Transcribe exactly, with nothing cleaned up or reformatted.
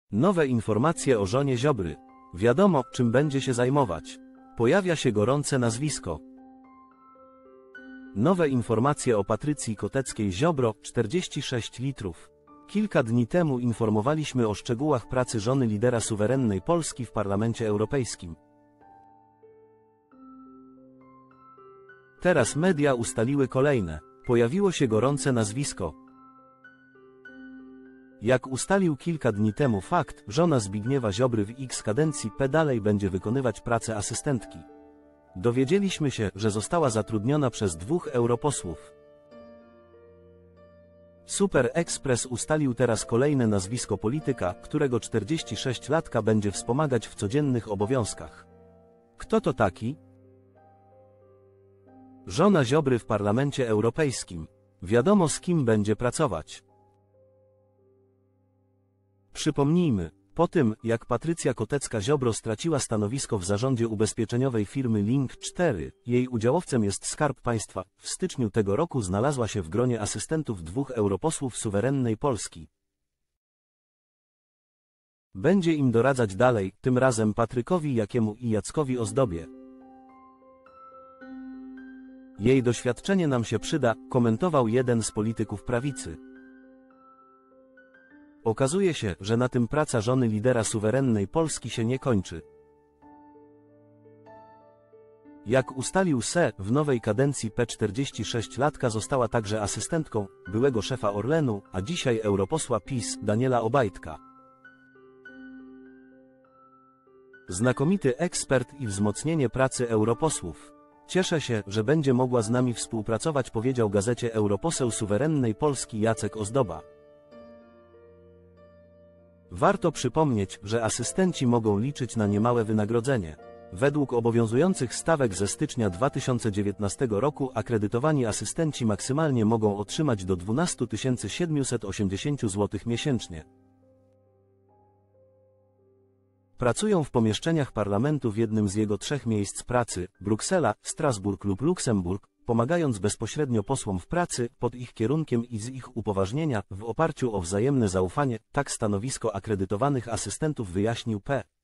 Nowe informacje o żonie Ziobry. Wiadomo, czym będzie się zajmować. Pojawia się gorące nazwisko. Nowe informacje o Patrycji Koteckiej-Ziobro, czterdzieści sześć litrów. Kilka dni temu informowaliśmy o szczegółach pracy żony lidera suwerennej Polski w Parlamencie Europejskim. Teraz media ustaliły kolejne. Pojawiło się gorące nazwisko. Jak ustalił kilka dni temu fakt, żona Zbigniewa Ziobry w X kadencji P dalej będzie wykonywać pracę asystentki. Dowiedzieliśmy się, że została zatrudniona przez dwóch europosłów. Super Express ustalił teraz kolejne nazwisko polityka, którego czterdziestosześciolatka będzie wspomagać w codziennych obowiązkach. Kto to taki? Żona Ziobry w Parlamencie Europejskim. Wiadomo, z kim będzie pracować. Przypomnijmy, po tym, jak Patrycja Kotecka-Ziobro straciła stanowisko w zarządzie ubezpieczeniowej firmy Link cztery, jej udziałowcem jest Skarb Państwa, w styczniu tego roku znalazła się w gronie asystentów dwóch europosłów suwerennej Polski. Będzie im doradzać dalej, tym razem Patrykowi Jakiemu i Jackowi Ozdobie. Jej doświadczenie nam się przyda, komentował jeden z polityków prawicy. Okazuje się, że na tym praca żony lidera suwerennej Polski się nie kończy. Jak ustalił S E, w nowej kadencji P czterdziestosześciolatka została także asystentką byłego szefa Orlenu, a dzisiaj europosła PiS, Daniela Obajtka. Znakomity ekspert i wzmocnienie pracy europosłów. Cieszę się, że będzie mogła z nami współpracować, powiedział gazecie europoseł suwerennej Polski Jacek Ozdoba. Warto przypomnieć, że asystenci mogą liczyć na niemałe wynagrodzenie. Według obowiązujących stawek ze stycznia dwa tysiące dziewiętnastego roku akredytowani asystenci maksymalnie mogą otrzymać do dwunastu tysięcy siedmiuset osiemdziesięciu złotych miesięcznie. Pracują w pomieszczeniach parlamentu w jednym z jego trzech miejsc pracy, Bruksela, Strasburg lub Luksemburg, pomagając bezpośrednio posłom w pracy, pod ich kierunkiem i z ich upoważnienia, w oparciu o wzajemne zaufanie, tak stanowisko akredytowanych asystentów wyjaśnił P.